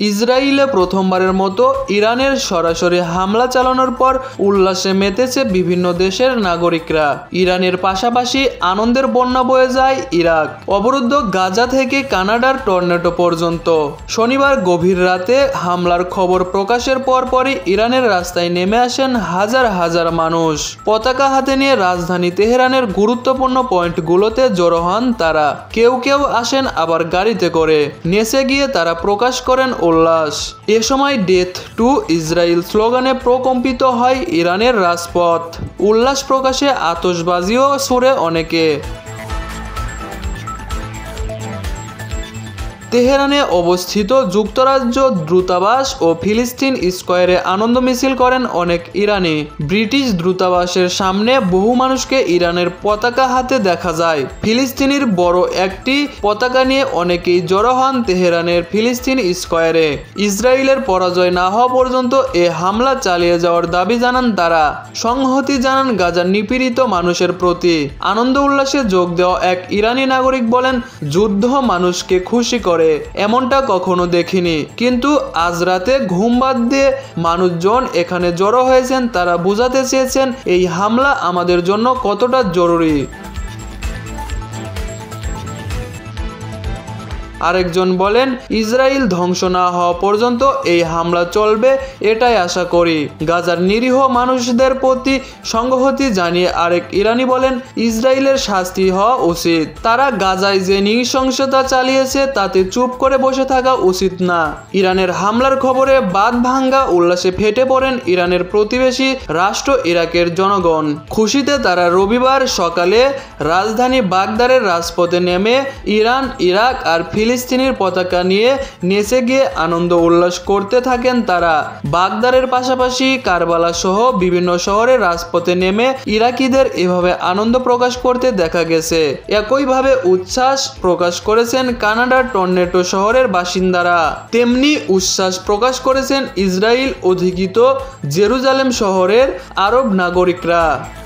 ইসরায়েলে প্রথমবারের মতো ইরানের সরাসরি হামলা চালানোর পর উল্লাসে মেতেছে বিভিন্ন দেশের নাগরিকরা। ইরানের পাশাপাশি আনন্দের বন্যা বয়ে যায় ইরাক, অবরুদ্ধ গাজা থেকে কানাডার টর্নেডো পর্যন্ত। শনিবার গভীর রাতে হামলার খবর প্রকাশের পরপরই ইরানের রাস্তায় নেমে আসেন হাজার হাজার মানুষ। পতাকা হাতে নিয়ে রাজধানী তেহরানের গুরুত্বপূর্ণ পয়েন্টগুলোতে জড়ো হন তারা। কেউ কেউ আসেন আবার গাড়িতে করে। নেচে গিয়ে তারা প্রকাশ করেন উল্লাস। এ সময় ডেথ টু ইসরায়েল স্লোগানে প্রকম্পিত হয় ইরানের রাজপথ। উল্লাস প্রকাশে আতশবাজিও ছোড়ে অনেকে। তেহরানে অবস্থিত যুক্তরাজ্য দূতাবাস ও ফিলিস্তিন স্কয়ারে আনন্দ মিছিল করেন অনেক ইরানি। ব্রিটিশ দূতাবাসের সামনে বহু মানুষকে ইরানের পতাকা হাতে দেখা যায়। ফিলিস্তিনের বড় একটি পতাকা নিয়ে অনেকেই জড়ো হন তেহরানের ফিলিস্তিন স্কয়ারে। ইসরায়েলের পরাজয় না হওয়া পর্যন্ত এ হামলা চালিয়ে যাওয়ার দাবি জানান তারা। সংহতি জানান গাজার নিপীড়িত মানুষের প্রতি। আনন্দ উল্লাসে যোগ দেওয়া এক ইরানি নাগরিক বলেন, যুদ্ধ মানুষকে খুশি করে, এমনটা কখনো দেখিনি। কিন্তু আজ রাতে ঘুম বাদ দিয়ে মানুষজন এখানে জড়ো হয়েছেন। তারা বোঝাতে চেয়েছেন এই হামলা আমাদের জন্য কতটা জরুরি। আরেকজন বলেন, ইসরায়েল ধ্বংস না হওয়া পর্যন্ত এই হামলা চলবে এটাই আশা করি। গাজার নিরীহ মানুষদের প্রতি সংহতি জানিয়ে আরেক ইরানি বলেন, ইসরায়েলের শাস্তি হওয়া উচিত। তারা গাজায় যে নৃশংসতা চালিয়েছে তাতে চুপ করে বসে থাকা উচিত না। ইরানের হামলার খবরে বাঁধ ভাঙ্গা উল্লাসে ফেটে পড়েন ইরানের প্রতিবেশী রাষ্ট্র ইরাকের জনগণ। খুশিতে তারা রবিবার সকালে রাজধানী বাগদাদের রাজপথে নেমে ইরান, ইরাক আর ফিলিস্তিনের পতাকা নিয়ে নেচে গিয়ে আনন্দ উল্লাস করতে থাকেন তারা। বাগদাদের পাশাপাশি কারবালা সহ বিভিন্ন শহরে রাজপথে নেমে ইরাকিদের এভাবে আনন্দ প্রকাশ করতে দেখা গেছে। একইভাবে উচ্ছ্বাস প্রকাশ করেছেন কানাডার টর্নেডো শহরের বাসিন্দারা। তেমনি উচ্ছ্বাস প্রকাশ করেছেন ইসরায়েল অধিকৃত জেরুজালেম শহরের আরব নাগরিকরা।